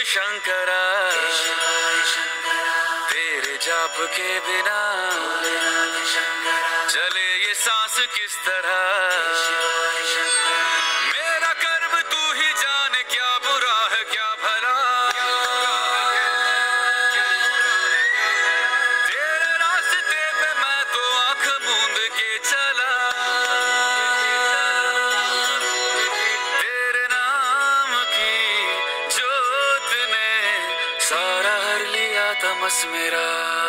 शंकरा, तेरे जाप के बिना चले ये सांस किस तरह। मेरा कर्म तू ही जाने, क्या बुरा है क्या भला। तेरे रास्ते पे मैं तो आंख मूंद के चला। तेरे नाम की जोत ने सारा हर लिया तमस मेरा।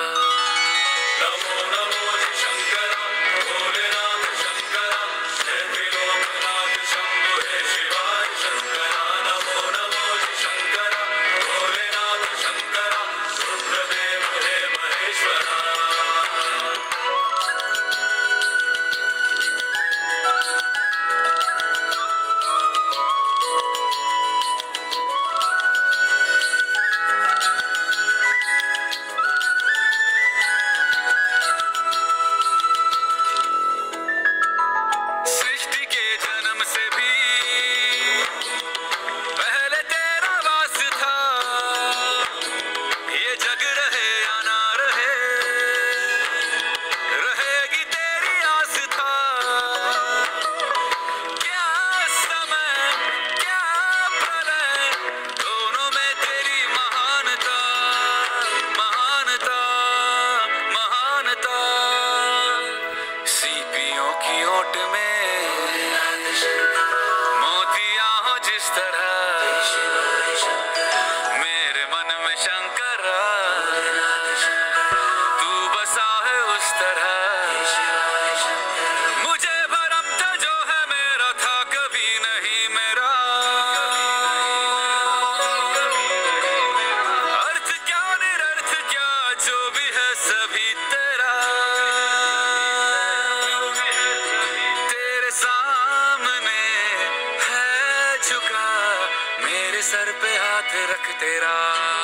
मेरे सर पे हाथ रख तेरा।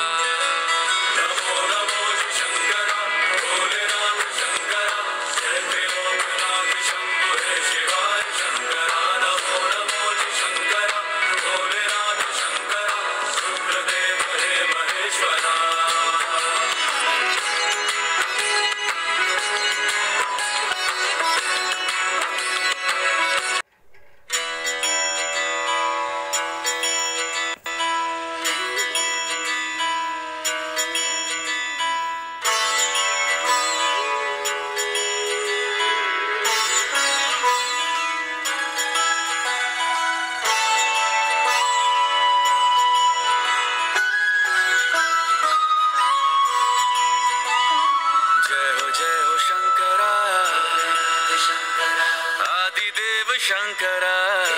शंकरा,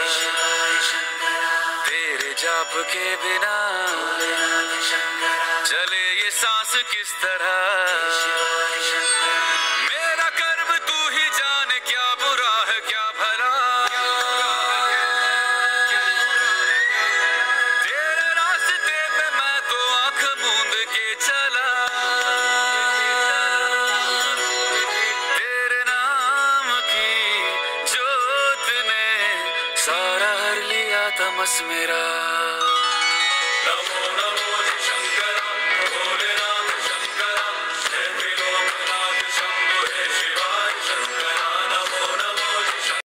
तेरे जाप के बिना चले ये सांस किस तरह। मेरा कर्म तू ही जाने, क्या बुरा है क्या भला। तेरे रास्ते पे मैं तो आंख मूंद के चला। तेरे नाम की जोत ने सारा हर लिया तमस मेरा।